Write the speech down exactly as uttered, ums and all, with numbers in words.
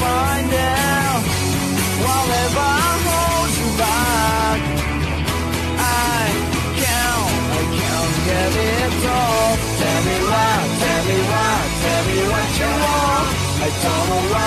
find it. I'll never hold you back. I can't, I can't get it all. Tell me why, tell me why, tell me what you want. I don't know why.